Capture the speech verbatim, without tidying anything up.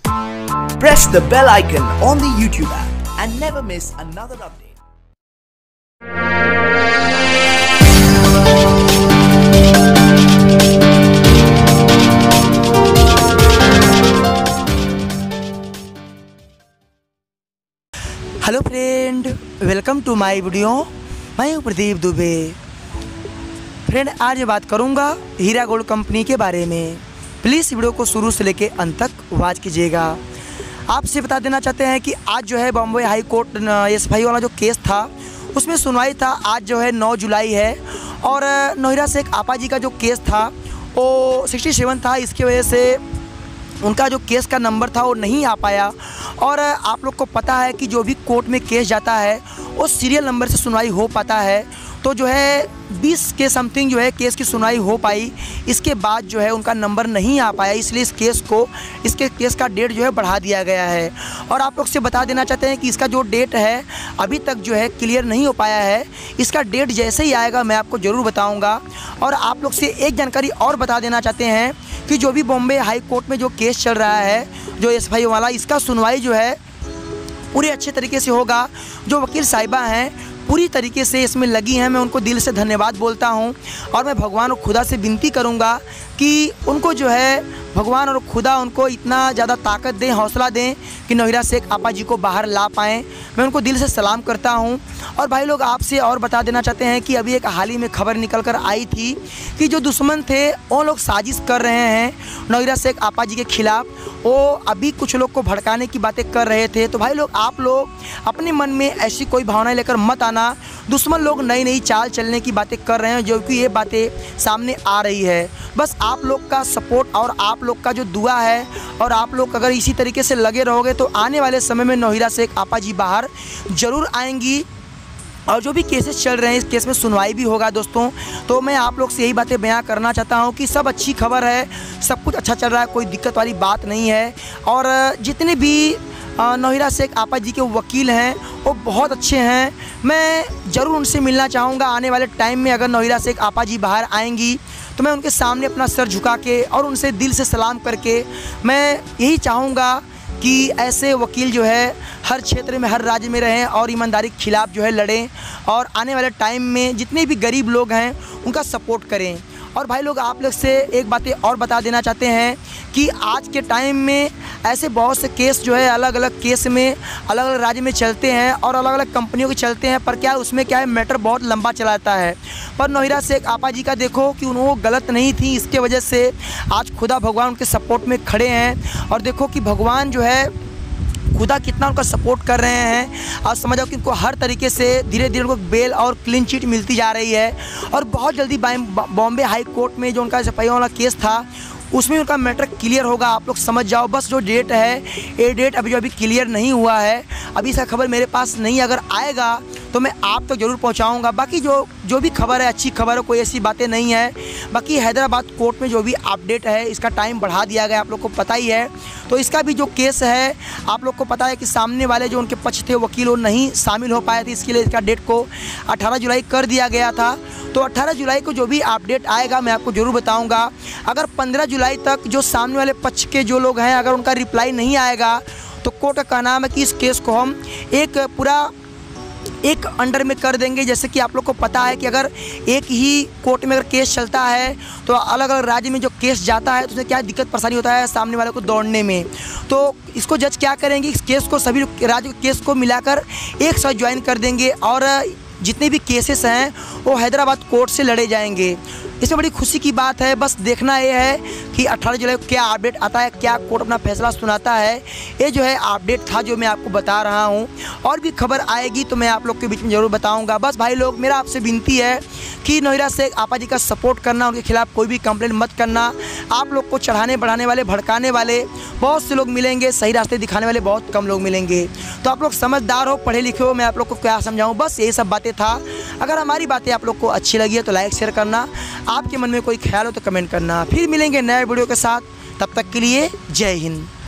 Press the bell icon on the YouTube app and never miss another update. Hello friend, welcome to my video. मैं हूँ Pradeep Dubey. Friend, आज बात करूँगा हीरा gold company के बारे में। प्लीज़ वीडियो को शुरू से लेके अंत तक वॉच कीजिएगा। आपसे बता देना चाहते हैं कि आज जो है बॉम्बे हाई कोर्ट एस भाई वाला जो केस था उसमें सुनवाई था। आज जो है नौ जुलाई है और नोहिरा शेख आपा जी का जो केस था वो सड़सठ था। इसकी वजह से उनका जो केस का नंबर था वो नहीं आ पाया। और आप लोग को पता है कि जो भी कोर्ट में केस जाता है वो सीरियल नंबर से सुनवाई हो पाता है। तो जो है बीस के समथिंग जो है केस की सुनवाई हो पाई। इसके बाद जो है उनका नंबर नहीं आ पाया, इसलिए इस केस को इसके केस का डेट जो है बढ़ा दिया गया है। और आप लोग से बता देना चाहते हैं कि इसका जो डेट है अभी तक जो है क्लियर नहीं हो पाया है। इसका डेट जैसे ही आएगा मैं आपको ज़रूर बताऊंगा। और आप लोग से एक जानकारी और बता देना चाहते हैं कि जो भी बॉम्बे हाई कोर्ट में जो केस चल रहा है जो एस भाई वाला, इसका सुनवाई जो है पूरे अच्छे तरीके से होगा। जो वकील साहिबा हैं पूरी तरीके से इसमें लगी हैं, मैं उनको दिल से धन्यवाद बोलता हूं। और मैं भगवान और खुदा से विनती करूंगा कि उनको जो है भगवान और खुदा उनको इतना ज़्यादा ताकत दें, हौसला दें कि नोहिरा शेख आपा जी को बाहर ला पाएँ। मैं उनको दिल से सलाम करता हूं। और भाई लोग, आपसे और बता देना चाहते हैं कि अभी एक हाल ही में खबर निकल कर आई थी कि जो दुश्मन थे वो लोग साजिश कर रहे हैं नोहिरा शेख आपा जी के खिलाफ़। वो अभी कुछ लोग को भड़काने की बातें कर रहे थे। तो भाई लोग, आप लोग अपने मन में ऐसी कोई भावनाएं लेकर मत आना। दुश्मन लोग नई नई चाल चलने की बातें कर रहे हैं, जो कि ये बातें सामने आ रही है। बस आप लोग का सपोर्ट और आप लोग का जो दुआ है, और आप लोग अगर इसी तरीके से लगे रहोगे तो आने वाले समय में नोहिरा शेख आपा जी बाहर ज़रूर आएंगी। और जो भी केसेस चल रहे हैं इस केस में सुनवाई भी होगा दोस्तों। तो मैं आप लोग से यही बातें बयां करना चाहता हूं कि सब अच्छी खबर है, सब कुछ अच्छा चल रहा है, कोई दिक्कत वाली बात नहीं है। और जितने भी नोहिरा शेख आपा जी के वकील हैं वो बहुत अच्छे हैं। मैं ज़रूर उनसे मिलना चाहूँगा आने वाले टाइम में। अगर नोहिरा शेख आपा जी बाहर आएंगी तो मैं उनके सामने अपना सर झुका के और उनसे दिल से सलाम करके मैं यही चाहूँगा कि ऐसे वकील जो है हर क्षेत्र में, हर राज्य में रहें और ईमानदारी के खिलाफ़ जो है लड़ें। और आने वाले टाइम में जितने भी गरीब लोग हैं उनका सपोर्ट करें। और भाई लोग, आप लोग से एक बातें और बता देना चाहते हैं कि आज के टाइम में ऐसे बहुत से केस जो है अलग अलग केस में अलग अलग राज्य में चलते हैं और अलग अलग कंपनियों के चलते हैं। पर क्या उसमें क्या है, मैटर बहुत लंबा चलाता है। पर नोहिरा शेख आपा जी का देखो कि उन्होंने गलत नहीं थी, इसके वजह से आज खुदा भगवान उनके सपोर्ट में खड़े हैं। और देखो कि भगवान जो है खुदा कितना उनका सपोर्ट कर रहे हैं। और समझो कि उनको हर तरीके से धीरे धीरे उनको बेल और क्लीन चिट मिलती जा रही है। और बहुत जल्दी बॉम्बे हाई कोर्ट में जो उनका एफ आई आर वाला केस था उसमें उनका मैटर क्लियर होगा। आप लोग समझ जाओ। बस जो डेट है ये डेट अभी जो अभी क्लियर नहीं हुआ है, अभी इसका खबर मेरे पास नहीं। अगर आएगा तो मैं आप तक तो ज़रूर पहुंचाऊंगा। बाकी जो जो भी खबर है अच्छी खबर है, कोई ऐसी बातें नहीं है। बाकी हैदराबाद कोर्ट में जो भी अपडेट है इसका टाइम बढ़ा दिया गया, आप लोग को पता ही है। तो इसका भी जो केस है आप लोग को पता है कि सामने वाले जो उनके पक्ष थे वकील वो नहीं शामिल हो पाए थे, इसके लिए इसका डेट को अठारह जुलाई कर दिया गया था। तो अठारह जुलाई को जो भी अपडेट आएगा मैं आपको ज़रूर बताऊँगा। अगर पंद्रह जुलाई तक जो सामने वाले पक्ष के जो लोग हैं अगर उनका रिप्लाई नहीं आएगा तो कोर्ट का कहना है कि इस केस को हम एक पूरा एक अंडर में कर देंगे। जैसे कि आप लोग को पता है कि अगर एक ही कोर्ट में अगर केस चलता है तो अलग अलग राज्य में जो केस जाता है तो उसमें क्या दिक्कत परेशानी होता है सामने वाले को दौड़ने में। तो इसको जज क्या करेंगे, इस केस को सभी राज्य के केस को मिलाकर एक साथ ज्वाइन कर देंगे और जितने भी केसेस हैं वो हैदराबाद कोर्ट से लड़े जाएंगे। इसमें बड़ी खुशी की बात है। बस देखना ये है कि अठारह जुलाई को क्या अपडेट आता है, क्या कोर्ट अपना फैसला सुनाता है। ये जो है अपडेट था जो मैं आपको बता रहा हूँ। और भी खबर आएगी तो मैं आप लोग के बीच में ज़रूर बताऊँगा। बस भाई लोग, मेरा आपसे विनती है कि नोहिरा शेख आपा जी का सपोर्ट करना, उनके खिलाफ़ कोई भी कंप्लेंट मत करना। आप लोग को चढ़ाने बढ़ाने वाले, भड़काने वाले बहुत से लोग मिलेंगे, सही रास्ते दिखाने वाले बहुत कम लोग मिलेंगे। तो आप लोग समझदार हो, पढ़े लिखे हो, मैं आप लोग को क्या समझाऊँ। बस यही सब बातें था। अगर हमारी बातें आप लोग को अच्छी लगी है तो लाइक शेयर करना। आपके मन में कोई ख्याल हो तो कमेंट करना। फिर मिलेंगे नए वीडियो के साथ, तब तक के लिए जय हिंद।